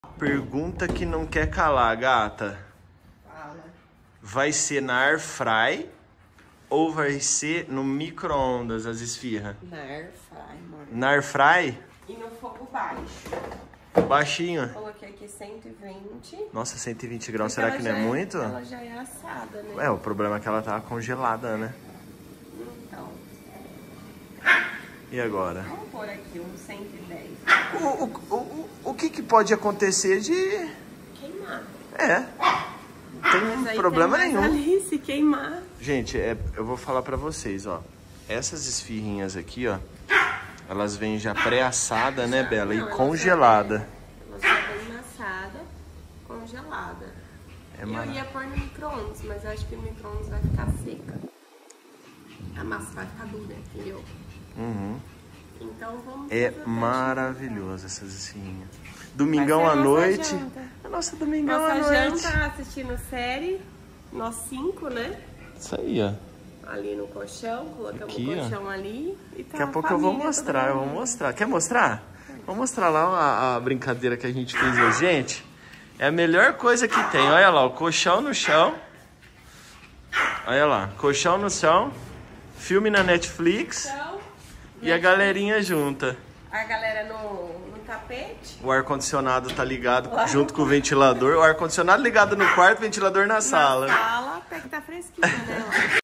Pergunta que não quer calar, gata. Fala. Vai ser na air fry ou vai ser no micro-ondas as esfirras? Na air fry, amor. Na air fry? E no fogo baixo. Baixinho. Coloquei aqui 120. Nossa, 120 graus, Porque será que não é muito? Ela já é assada, né? É, o problema é que ela tá congelada, né? Então, E agora? vamos pôr aqui uns 110. O que pode acontecer de... Queimar. É, não Mas tem aí problema tem mais nenhum. ali, se queimar. Gente, eu vou falar pra vocês, ó. Essas esfirrinhas aqui, ó, elas vêm já pré-assada, né, Bela? Não, E congelada. Ela já vem assada, congelada. É Eu maravilhoso. ia pôr no micro-ondas, mas eu acho que no micro-ondas vai ficar seca. A massa vai ficar dura, entendeu? Uhum. Então vamos É fazer o teste. maravilhoso essas esfirrinhas. Domingão Vai à ser a nossa noite. janta. A nossa domingão à Nossa noite. janta assistindo série, nós 5, né? Isso aí, ó. Ali no colchão, colocamos Aqui, o ó. colchão ali. E tá Daqui a pouco eu vou mostrar, eu vou mostrar. Quer mostrar? Vou mostrar lá a brincadeira que a gente fez hoje. Gente, é a melhor coisa que tem. Olha lá, o colchão no chão. Olha lá, colchão no chão. Filme na Netflix. Então, E a galerinha junta. a galera no tapete. O ar-condicionado tá ligado junto com o ventilador. O ar-condicionado ligado no quarto, o ventilador na sala. Na sala, até que tá fresquinho, né?